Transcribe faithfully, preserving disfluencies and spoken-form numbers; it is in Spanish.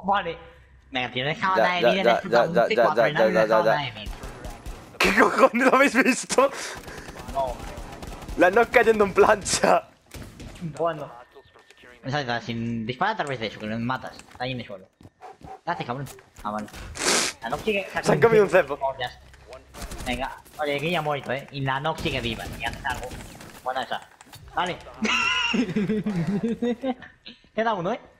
vale. Venga, tío, deja Ya, una de ya, vida, ya, disfruta un ya, T ya, cuatro ya, enano y ya, deja ya, una ya. de vida. ¿Qué cojones lo habéis visto? No, La no cayendo en plancha. bueno. O sea, sin disparar tal vez de eso, que lo matas. Está ahí en el suelo. ¿Qué haces, cabrón? Ah, vale. La Nox sigue... Se han comido un cepo. Hostias. Venga, oye, que ya ha muerto, eh. Y la Nox sigue viva. Y haces algo. Buena esa. Vale. Queda uno, eh.